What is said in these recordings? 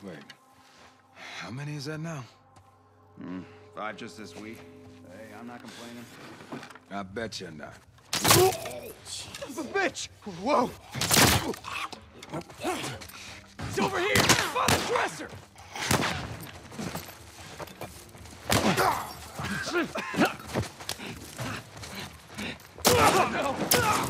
Wait. How many is that now? 5 just this week. Hey, I'm not complaining. I bet you're not. The bitch! Whoa! It's over here! By the dresser! Oh, no!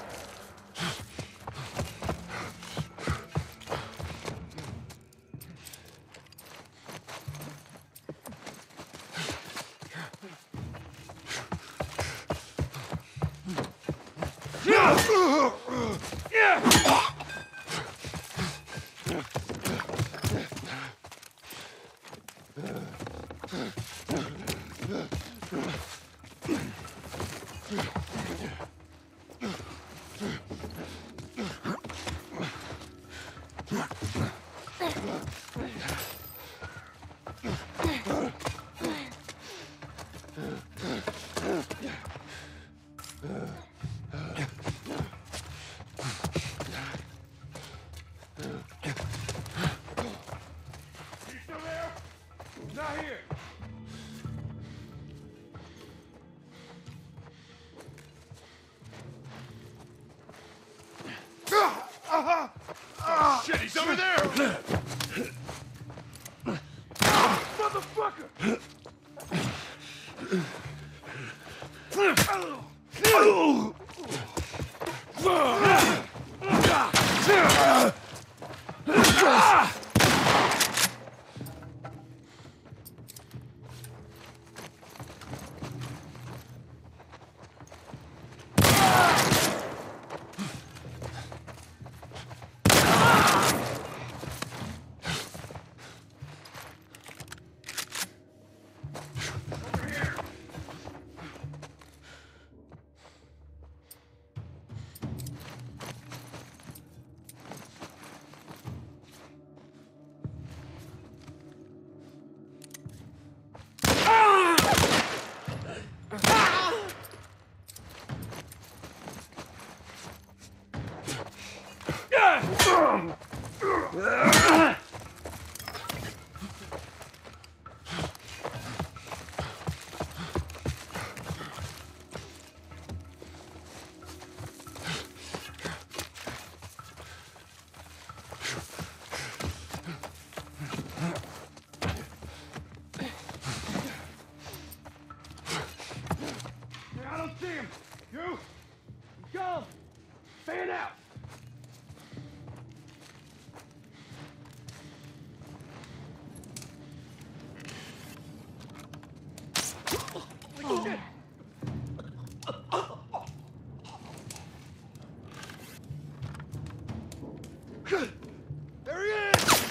Shit, he's over there! Motherfucker! I don't see him! You! Go! Fan out! Oh, shit! There he is!